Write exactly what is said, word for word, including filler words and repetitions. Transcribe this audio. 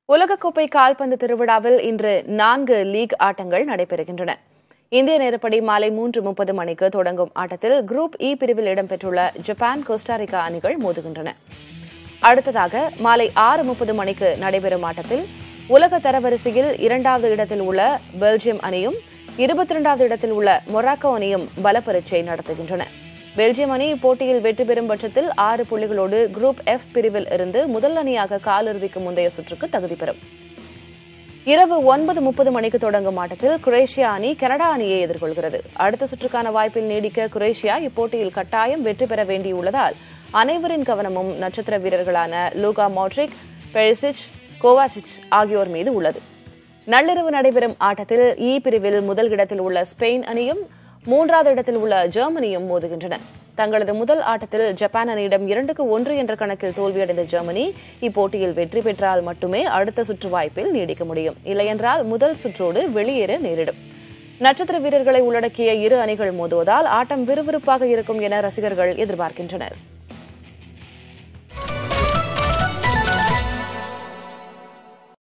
உலகக்கோப்பை கால்பந்து திருவிழாவில் இன்று நான்கு லீக் ஆட்டங்கள் நடைபெறுகின்றன. இந்திய நேரப்படி மாலை மூன்று முப்பது மணிக்கு தொடங்கும் ஆட்டத்தில் குரூப் இ பிரிவில் இடம்பெற்றுள்ள ஜப்பான் கோஸ்டாரிக்கா அணிகள் மோதுகின்றன. அடுத்ததாக மாலை ஆறு முப்பது மணிக்கு நடைபெறும் ஆட்டத்தில் உலக தரவரிசையில் இரண்டாவது இடத்தில் உள்ள பெல்ஜியம் அணியும் இருபத்தி இரண்டாவது இடத்தில் உள்ள மொராக்கோ அணியும் பலப்பரீட்சை நடத்துகின்றன. பெல்ஜியம் அணி இப்போட்டியில் வெற்றி பெறும் பட்சத்தில் ஆறு புள்ளிகளோடு குரூப் எஃப் பிரிவில் இருந்து முதல் அணியாக காலிறுதிக்கு முந்தைய சுற்றுக்கு தகுதி பெறும். இரவு ஒன்பது முப்பது மணிக்கு தொடங்கும் ஆட்டத்தில் குரேஷியா அணி கனடா அணியை எதிர்கொள்கிறது. அடுத்த சுற்றுக்கான வாய்ப்பில் நீடிக்க குரேஷியா இப்போட்டியில் கட்டாயம் வெற்றி பெற வேண்டியுள்ளதால் அனைவரின் கவனமும் நட்சத்திர வீரர்களான லூகா மாட்ரிக், பெரிசிச், கோவாசிச் ஆகியோர் மீது உள்ளது. நள்ளிரவு நடைபெறும் ஆட்டத்தில் இ பிரிவில் முதல் இடத்தில் உள்ள ஸ்பெயின் அணியும் மூன்றாவது இடத்தில் உள்ள ஜெர்மனியும் மோதுகின்றன. தங்களது முதல் ஆட்டத்தில் ஜப்பான் அணியிடம் இரண்டுக்கு ஒன்று என்ற கணக்கில் தோல்வியடைந்த ஜெர்மனி இப்போட்டியில் வெற்றி பெற்றால் மட்டுமே அடுத்த சுற்று வாய்ப்பில் நீடிக்க முடியும். இல்லையென்றால் முதல் சுற்றோடு வெளியேற நேரிடும். நட்சத்திர வீரர்களை உள்ளடக்கிய இரு அணிகள் மோதுவதால் ஆட்டம் விறுவிறுப்பாக இருக்கும் என ரசிகர்கள் எதிர்பார்க்கின்றனர்.